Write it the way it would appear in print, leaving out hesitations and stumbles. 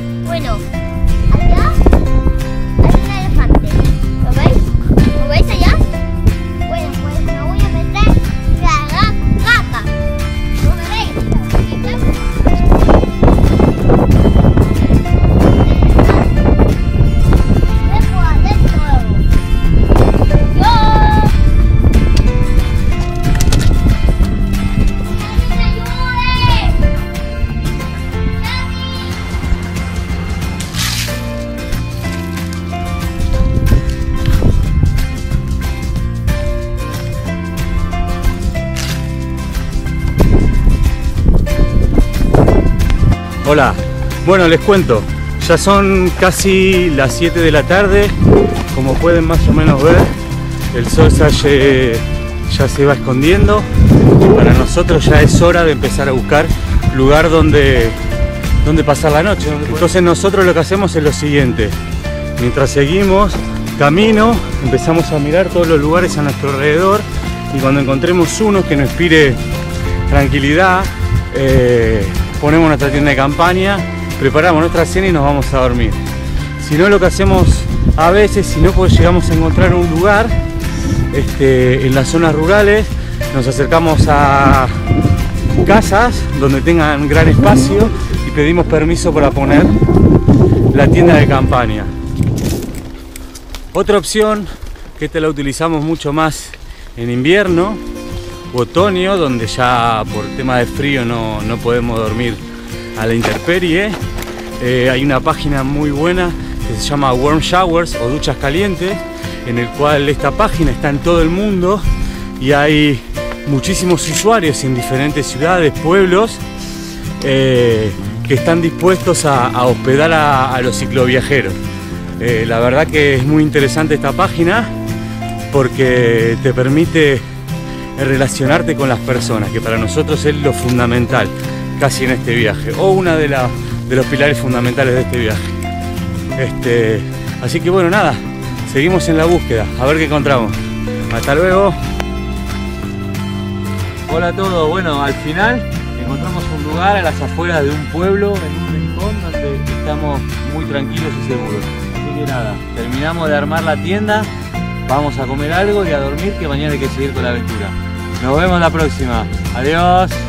Bueno, allá hay un elefante. ¿Lo veis? ¿Lo veis allá? Bueno, pues me voy a meter la gata. ¿Lo veis? Dejo adentro. Hola, bueno, les cuento, ya son casi las 7 de la tarde, como pueden más o menos ver, el sol ya se va escondiendo, para nosotros ya es hora de empezar a buscar lugar donde pasar la noche. Entonces nosotros lo que hacemos es lo siguiente, mientras seguimos camino, empezamos a mirar todos los lugares a nuestro alrededor y cuando encontremos uno que nos inspire tranquilidad, ponemos nuestra tienda de campaña, preparamos nuestra cena y nos vamos a dormir. Si no, lo que hacemos a veces, si no pues llegamos a encontrar un lugar en las zonas rurales, nos acercamos a casas donde tengan gran espacio y pedimos permiso para poner la tienda de campaña. Otra opción, que esta la utilizamos mucho más en invierno u otoño, donde ya por tema de frío no podemos dormir a la intemperie. Hay una página muy buena que se llama Warm Showers o duchas calientes, en el cual esta página está en todo el mundo y hay muchísimos usuarios en diferentes ciudades, pueblos, que están dispuestos a hospedar a los cicloviajeros. La verdad que es muy interesante esta página porque te permite relacionarte con las personas, que para nosotros es lo fundamental casi en este viaje, o una de los pilares fundamentales de este viaje. Así que bueno, nada, seguimos en la búsqueda, a ver qué encontramos. Hasta luego. Hola a todos, bueno, al final encontramos un lugar a las afueras de un pueblo, en un rincón donde estamos muy tranquilos y seguros. Así que nada, terminamos de armar la tienda, vamos a comer algo y a dormir, que mañana hay que seguir con la aventura. Nos vemos la próxima. Adiós.